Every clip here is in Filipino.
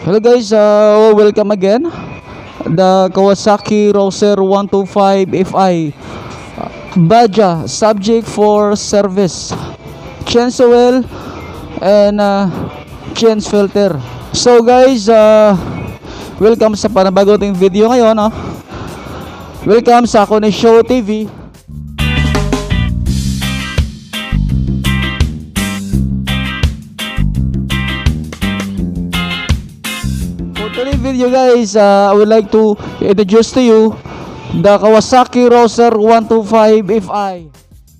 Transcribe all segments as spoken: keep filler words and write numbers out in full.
Hello guys, uh, welcome again. The Kawasaki Rouser one twenty-five F I Baja, subject for service, change oil and uh, change filter. So guys, uh, welcome sa panibagong video ngayon. No? Welcome sa Kone Show T V. Today's video guys, uh, I would like to introduce to you the Kawasaki Rouser one twenty-five F I.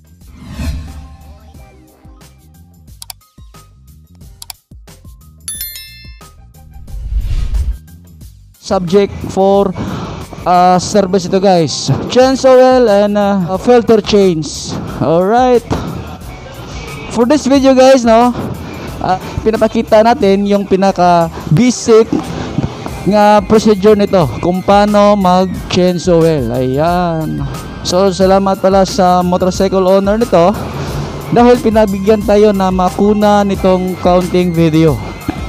Subject for uh, service ito guys, change oil and uh, filter change. Alright, for this video guys, no, uh, pinapakita natin yung pinaka basic nga procedure nito kung paano mag change oil. Ayan, so salamat pala sa motorcycle owner nito dahil pinabigyan tayo na makuna nitong counting video.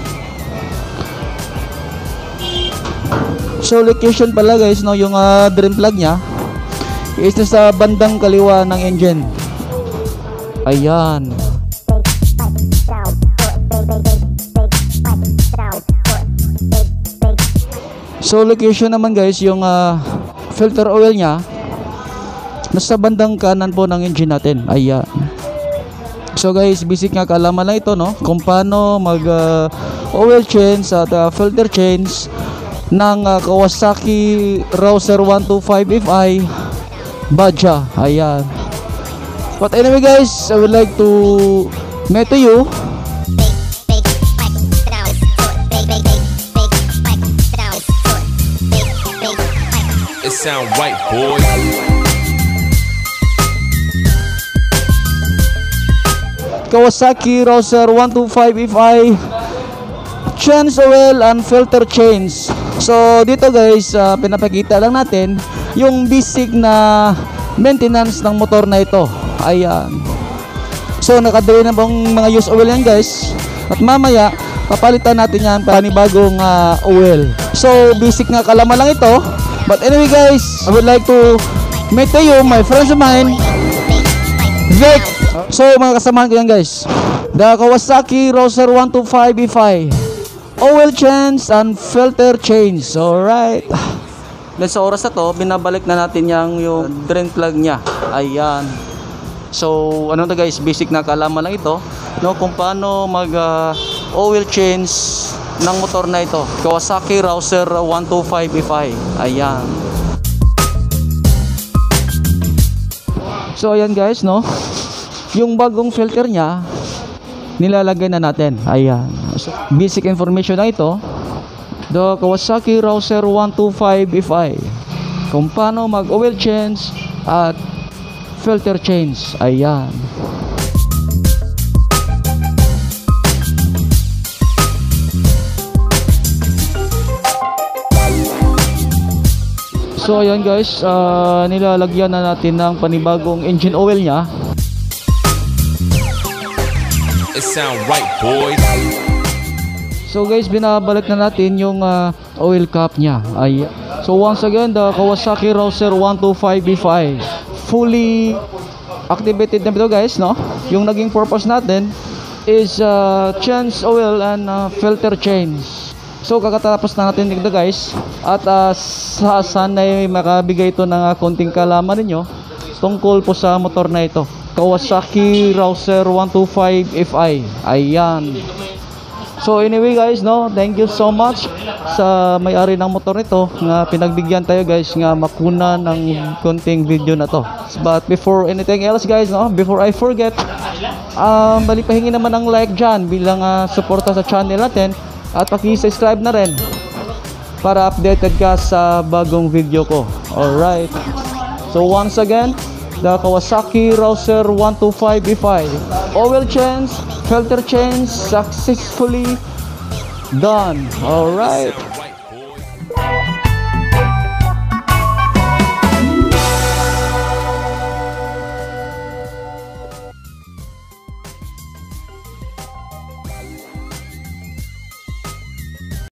So location pala guys, no, yung uh, drain plug nya is sa bandang kaliwa ng engine. Ayan. So location naman guys, yung uh, filter oil nya nasa bandang kanan po ng engine natin. Ayan. So guys, basic nga kaalaman lang ito, no, kung paano mag uh, oil change at uh, filter change ng uh, Kawasaki Rouser one twenty-five F I Baja. Ayan. But anyway guys, I would like to meet to you sound right, boy. Kawasaki Rouser one twenty-five F I change oil and filter change. So dito guys, uh, pinapakita lang natin yung basic na maintenance ng motor na ito. Ayan. So nakadali na pong mga use oil yan guys, at mamaya papalitan natin yan panibagong uh, oil. So basic nga kalaman lang ito. But anyway guys, I would like to meet to you my friends of mine, Vic. So mga kasamahan ko yan guys, the Kawasaki Rouser one twenty-five F I oil change and filter change. Alright, dahil sa oras na to, binabalik na natin yung, yung drain plug nya. Ayan. So ano to guys, basic na kaalaman lang ito, no, kung paano mag uh, oil change ng motor na ito, Kawasaki Rouser one twenty-five F I. Ayan. So ayan guys, no, yung bagong filter nya nilalagay na natin. Ayan. So, basic information na ito, the Kawasaki Rouser one twenty-five F I, kung paano mag oil change at filter change. Ayan. So ayan guys, uh, nilalagyan na natin ng panibagong engine oil nya. It sound right, boy. So guys, binabalik na natin yung uh, oil cap nya. Ay, so once again, the Kawasaki Rouser one twenty-five F I fully activated na ito guys, no. Yung naging purpose natin is uh, change oil and uh, filter change. So kakatapos na natin dito guys, at uh, sa sana'y makabigay ito ng uh, konting kalaman ninyo tungkol po sa motor na ito, Kawasaki Rouser one twenty-five F I. Ayan. So anyway guys, no, thank you so much sa may-ari ng motor nito nga pinagbigyan tayo guys nga makuna ng konting video na to. But before anything else guys, no, before I forget, um, bali pahingi naman ng like dyan bilang uh, suporta sa channel natin. At paki-subscribe na rin para updated ka sa bagong video ko. Alright. So once again, the Kawasaki Rouser one twenty-five F I oil change, filter change successfully done. Alright.